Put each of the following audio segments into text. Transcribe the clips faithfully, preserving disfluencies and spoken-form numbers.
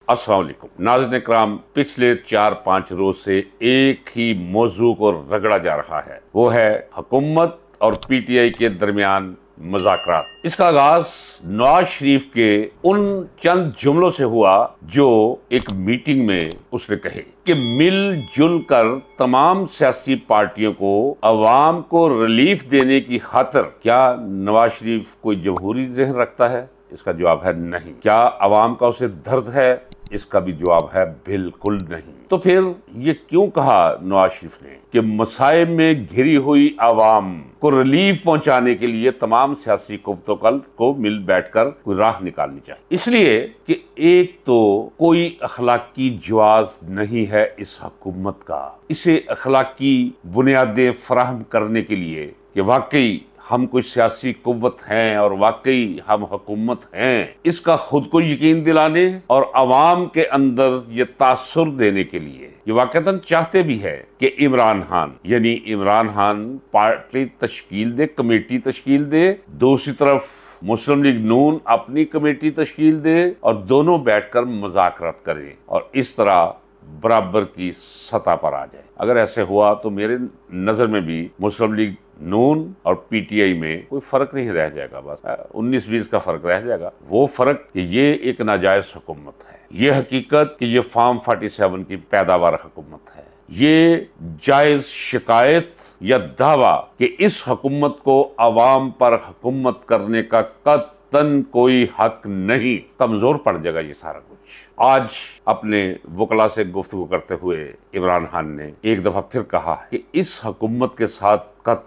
अस्सलाम वालेकुम नाज़रीन इकराम, पिछले चार पाँच रोज से एक ही मौजू को रगड़ा जा रहा है, वो है हुकूमत और पीटीआई के दरमियान मुज़ाकरात। इसका आगाज नवाज शरीफ के उन चंद जुमलों से हुआ जो एक मीटिंग में उसने कहे कि मिलजुल कर तमाम सियासी पार्टियों को अवाम को रिलीफ देने की खातिर। क्या नवाज शरीफ कोई जमहूरी ज़हन रखता है? इसका जवाब है नहीं। क्या अवाम का उसे दर्द है? इसका भी जवाब है बिल्कुल नहीं। तो फिर ये क्यों कहा नवाज शरीफ ने कि मसाइब में घिरी हुई आवाम को रिलीफ पहुंचाने के लिए तमाम सियासी कुव्वतों को मिल बैठकर कोई राह निकालनी चाहिए? इसलिए कि एक तो कोई अखलाकी जवाज नहीं है इस हुकूमत का, इसे अखलाकी बुनियादें फराहम करने के लिए कि वाकई हम कोई सियासी कुव्वत हैं और वाकई हम हुकूमत हैं, इसका खुद को यकीन दिलाने और अवाम के अंदर ये तासुर देने के लिए ये वाकईतन चाहते भी है कि इमरान खान यानी इमरान खान पार्टी तश्कील दे, कमेटी तश्कील दे, दूसरी तरफ मुस्लिम लीग नून अपनी कमेटी तश्कील दे और दोनों बैठकर मुज़ाकरात करें और इस तरह बराबर की सतह पर आ जाए। अगर ऐसे हुआ तो मेरे नजर में भी मुस्लिम लीग नून और पीटीआई में कोई फर्क नहीं रह जाएगा, बस उन्नीस बीस का फर्क रह जाएगा। वो फर्क कि ये एक नाजायज हुकूमत है, ये हकीकत कि ये फार्म सैंतालीस की पैदावार हुकूमत है, ये जायज शिकायत या दावा कि इस हुकूमत को अवाम पर हुकूमत करने का कतन कोई हक नहीं, कमजोर पड़ जाएगा ये सारा कुछ। आज अपने वकला से गुफ्तगू करते हुए इमरान खान ने एक दफा फिर कहा कि इस हुकूमत के साथ कतन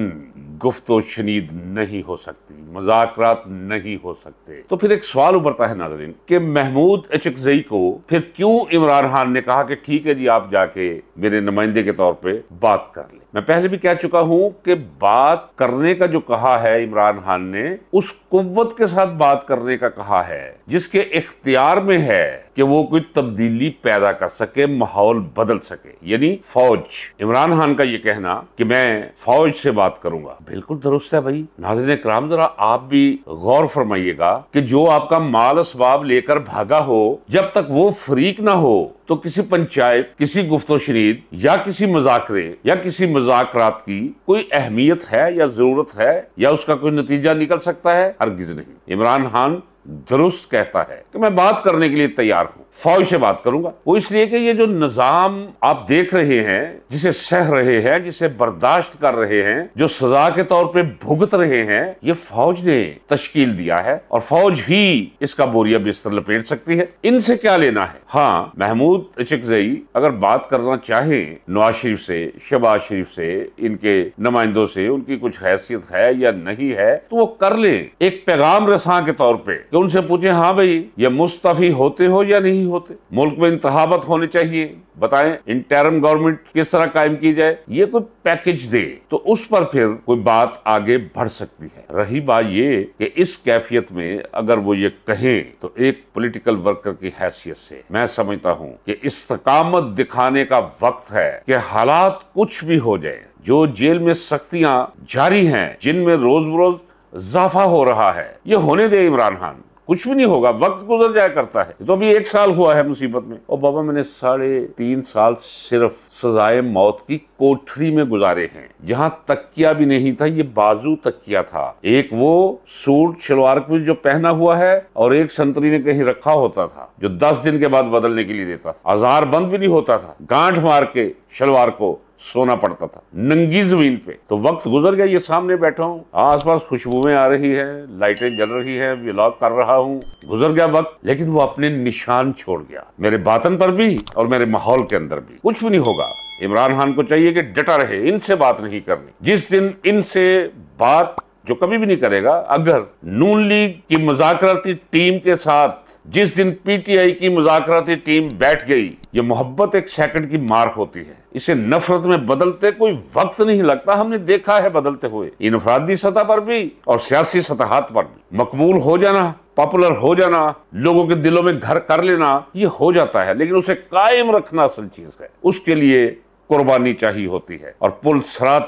गुफ्तो शनीद नहीं हो सकती, मुज़ाकरात नहीं हो सकते। तो फिर एक सवाल उभरता है नाज़रीन कि महमूद अचकज़ई को फिर क्यों इमरान खान ने कहा कि ठीक है जी, आप जाके मेरे नुमाइंदे के तौर पे बात कर ले। मैं पहले भी कह चुका हूं कि बात करने का जो कहा है इमरान खान ने, उस कुव्वत के साथ बात करने का कहा है जिसके इख्तियार में है कि वो कोई तब्दीली पैदा कर सके, माहौल बदल सके, यानी फौज। इमरान खान का ये कहना कि मैं फौज से बात करूंगा बिल्कुल दुरुस्त है भाई। नाज़रीन इकराम, जरा आप भी गौर फरमाइएगा कि जो आपका माल असबाब लेकर भागा हो, जब तक वो फरीक ना हो तो किसी पंचायत, किसी गुफ्तो शनीद या किसी मुज़ाकरे या किसी मुज़ाकरात की कोई अहमियत है या जरूरत है या उसका कोई नतीजा निकल सकता है? हरगिज़ नहीं। इमरान खान दुरुस्त कहता है कि मैं बात करने के लिए तैयार हूं, फौज से बात करूंगा। वो इसलिए कि ये जो निजाम आप देख रहे हैं, जिसे सह रहे हैं, जिसे बर्दाश्त कर रहे हैं, जो सजा के तौर पे भुगत रहे हैं, ये फौज ने तश्कील दिया है और फौज ही इसका बोरिया बिस्तर लपेट सकती है। इनसे क्या लेना है? हाँ, महमूद अचकज़ई अगर बात करना चाहें नवाज शरीफ से, शहबाज शरीफ से, इनके नुमाइंदों से, उनकी कुछ हैसियत है या नहीं है तो वो कर ले, एक पैगाम रसां के तौर पे कि उनसे पूछे, हाँ भाई ये मुस्तफी होते हो या नहीं होते, मुल्क में इंतखाबात होने चाहिए, बताएं इंटरिम गवर्नमेंट किस तरह कायम की जाए, ये कोई पैकेज दे तो उस पर फिर कोई बात आगे बढ़ सकती है। रही बात ये कि इस कैफियत में अगर वो ये कहें तो एक पॉलिटिकल वर्कर की हैसियत से मैं समझता हूं कि इस्तकामत दिखाने का वक्त है कि हालात कुछ भी हो जाए, जो जेल में सख्तियां जारी हैं, जिनमें रोज रोज इजाफा हो रहा है, ये होने दे इमरान खान, कुछ भी नहीं होगा, वक्त गुजर जाया करता है। तो अभी एक साल हुआ है मुसीबत में, और बाबा मैंने साढ़े तीन साल सिर्फ सजाए मौत की कोठरी में गुजारे हैं, जहां तकिया भी नहीं था, ये बाजू तकिया था। एक वो सूट शलवार को जो पहना हुआ है और एक संतरी ने कहीं रखा होता था जो दस दिन के बाद बदलने के लिए देता था। आजार बंद भी नहीं होता था, गांठ मार के शलवार को सोना पड़ता था नंगी जमीन पे। तो वक्त गुजर गया, ये सामने बैठा हूँ, आसपास खुशबुएं आ रही है, लाइटें जल रही है, व्लॉग कर रहा हूँ, गुजर गया वक्त, लेकिन वो अपने निशान छोड़ गया मेरे बातन पर भी और मेरे माहौल के अंदर भी। कुछ भी नहीं होगा। इमरान खान को चाहिए कि डटा रहे, इनसे बात नहीं करनी। जिस दिन इनसे बात, जो कभी भी नहीं करेगा, अगर नून लीग की मुज़ाकराती टीम के साथ जिस दिन पीटीआई की मुज़ाकराती टीम बैठ गई, ये मोहब्बत एक सेकंड की मार होती है, इसे नफरत में बदलते कोई वक्त नहीं लगता। हमने देखा है बदलते हुए, इनफरादी सतह पर भी और सियासी सतहात पर भी। मकबूल हो जाना, पॉपुलर हो जाना, लोगों के दिलों में घर कर लेना, ये हो जाता है, लेकिन उसे कायम रखना असल चीज है। उसके लिए कुर्बानी चाहिए होती है और पुल सरात पर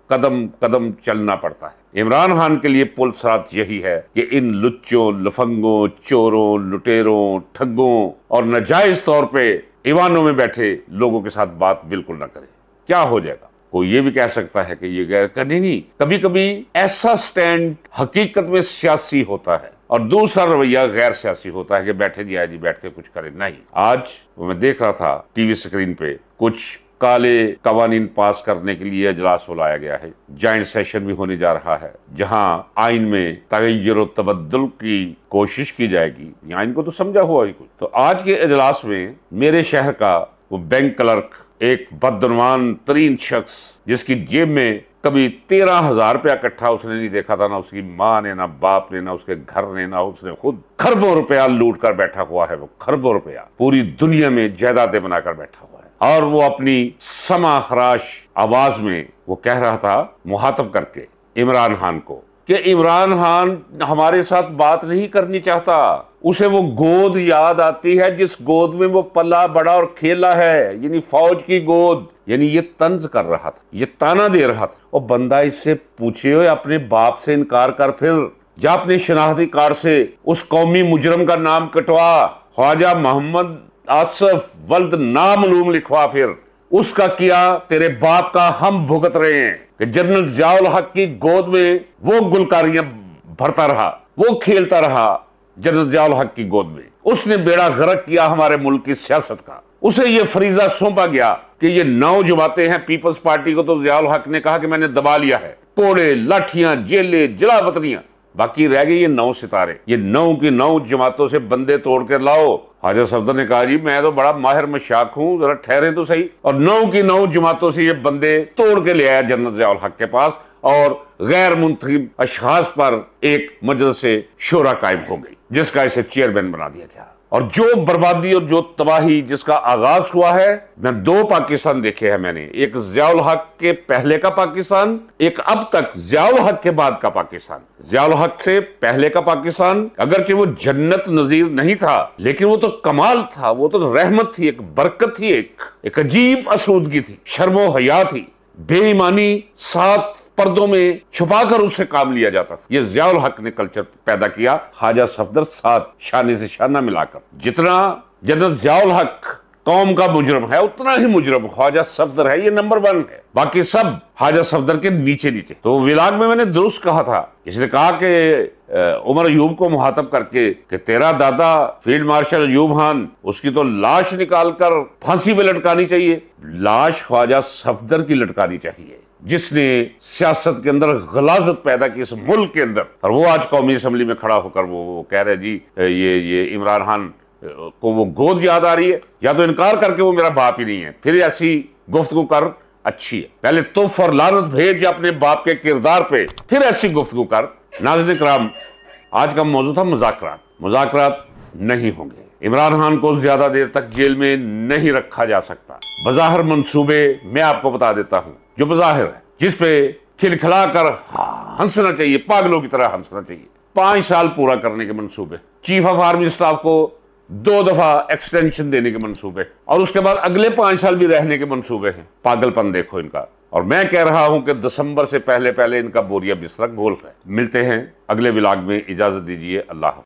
कदम कदम चलना पड़ता है। इमरान खान के लिए पुल सिरात यही है कि इन लुच्चों, लफंगों, चोरों, लुटेरों, ठग्गों और नाजायज तौर पे ईवानों में बैठे लोगों के साथ बात बिल्कुल ना करें। क्या हो जाएगा? कोई ये भी कह सकता है कि ये गैर करनी नहीं, कभी कभी ऐसा स्टैंड हकीकत में सियासी होता है और दूसरा रवैया गैर सियासी होता है कि बैठे जी आए जी बैठ के कुछ करें। नहीं, आज मैं देख रहा था टीवी स्क्रीन पे कुछ काले कवानीन पास करने के लिए इजलास बुलाया गया है। जॉइंट सेशन भी होने जा रहा है जहां आइन में तगय्युर और तबद्दुल की कोशिश की जाएगी। आइन को तो समझा हुआ ही कुछ। तो आज के इजलास में मेरे शहर का वो बैंक क्लर्क, एक बदनवान तरीन शख्स जिसकी जेब में कभी तेरह हजार रुपया इकट्ठा उसने नहीं देखा था, ना उसकी माँ ने, ना बाप ने, ना उसके घर ने, ना उसने खुद, खरबों रुपया लूट कर बैठा हुआ है। वो खरबों रुपया पूरी दुनिया में जायदादें बनाकर बैठा हुआ है और वो अपनी समा खराश आवाज में वो कह रहा था मुहातब करके इमरान खान को कि इमरान खान हमारे साथ बात नहीं करनी चाहता। उसे वो गोद याद आती है जिस गोद में वो पला बड़ा और खेला है, यानी फौज की गोद। यानी ये तंज कर रहा था, ये ताना दे रहा था। और बंदा इससे पूछे हो अपने बाप से इनकार कर, फिर जा अपने शनाख्ती कार्ड से उस कौमी मुजरम का नाम कटवा, ख्वाजा मोहम्मद आसिफ वल्द नामालूम लिखवा, फिर उसका किया तेरे बाप का हम भुगत रहे हैं कि जनरल जियाउल हक की गोद में वो गुलकारियां भरता रहा, वो खेलता रहा। जनरल जियाउल हक की गोद में उसने बेड़ा गर्क किया हमारे मुल्क की सियासत का। उसे ये फरीजा सौंपा गया कि ये नौ जमातें हैं पीपल्स पार्टी को, तो जियाउल हक ने कहा कि मैंने दबा लिया है। कोड़े, लाठियां, जेलें, जलावतनियां, बाकी रह गए ये नौ सितारे। ये नौ की नौ जमातों से बंदे तोड़ कर लाओ। ख्वाजा सफदर ने कहा जी मैं तो बड़ा माहिर मशाक हूं, जरा ठहरे तो सही। और नौ की नौ जमातों से ये बंदे तोड़ के ले आया जनरल जियाउल हक के पास और गैर मुंतखब अशखास पर एक मजलिस शोरा कायम हो गई जिसका इसे चेयरमैन बना दिया गया। और जो बर्बादी और जो तबाही जिसका आगाज हुआ है, मैं दो पाकिस्तान देखे हैं मैंने, एक जियाउल हक के पहले का पाकिस्तान, एक अब तक जियाउल हक के बाद का पाकिस्तान। जियाउल हक से पहले का पाकिस्तान अगरचे वो जन्नत नजीर नहीं था, लेकिन वो तो कमाल था, वो तो रहमत थी, एक बरकत थी, एक एक अजीब आसूदगी थी, शर्मो हया थी, बेईमानी साथ पर्दों में छुपाकर उससे काम लिया जाता था। ये जियाउल हक ने कल्चर पैदा किया, ख्वाजा सफदर साथ शाने से शाना मिलाकर। जितना जनरल जियाउल हक कौम का मुजरम है उतना ही मुजरम ख्वाजा सफदर है, ये नंबर वन है, बाकी सब ख्वाजा सफदर के नीचे नीचे। तो विलाग में मैंने दुरुस्त कहा था, इसने कहा कि उमर अयूब को मुहातब करके कि तेरा दादा फील्ड मार्शल अयूब खान, उसकी तो लाश निकालकर फांसी पे लटकानी चाहिए। लाश ख्वाजा सफदर की लटकानी चाहिए जिसने सियासत के अंदर गलाजत पैदा की इस मुल्क के अंदर। और वो आज कौमी असम्बली में खड़ा होकर वो, वो कह रहे जी ये ये इमरान खान को वो गोद याद आ रही है, या तो इनकार करके वो मेरा बाप ही नहीं है, फिर ऐसी गुफ्तगू कर अच्छी है। पहले तुफ और लानत भेज अपने बाप के किरदार पे, फिर ऐसी गुफ्तगू कर। नाज़रीन किराम, आज का मौजूद था मुज़ाकरात। मुज़ाकरात नहीं होंगे, इमरान खान को ज्यादा देर तक जेल में नहीं रखा जा सकता। बज़ाहिर मंसूबे मैं आपको बता देता हूं, जो बज़ाहिर है, जिसपे खिलखिला कर हंसना चाहिए, पागलों की तरह हंसना चाहिए। पांच साल पूरा करने के मंसूबे, चीफ ऑफ आर्मी स्टाफ को दो दफा एक्सटेंशन देने के मंसूबे, और उसके बाद अगले पांच साल भी रहने के मंसूबे हैं। पागलपन देखो इनका। और मैं कह रहा हूं कि दिसंबर से पहले पहले इनका बोरिया बिस्तरा गोल है। मिलते हैं अगले विलाग में, इजाजत दीजिए, अल्लाह हाफ़िज़।